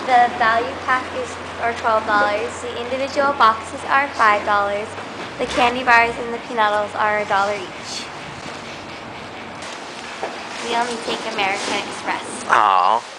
The value packets are $12. The individual boxes are $5. The candy bars and the peanuts are $1 each. We only take American Express. Aw.